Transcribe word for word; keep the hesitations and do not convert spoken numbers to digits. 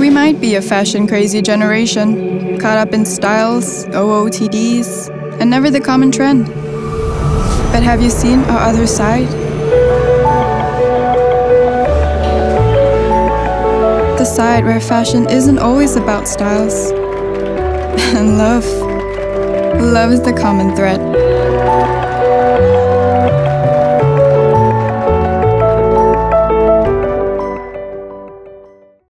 We might be a fashion-crazy generation, caught up in styles, O O T Ds, and never the common trend. But have you seen our other side? The side where fashion isn't always about styles. And love. Love is the common thread.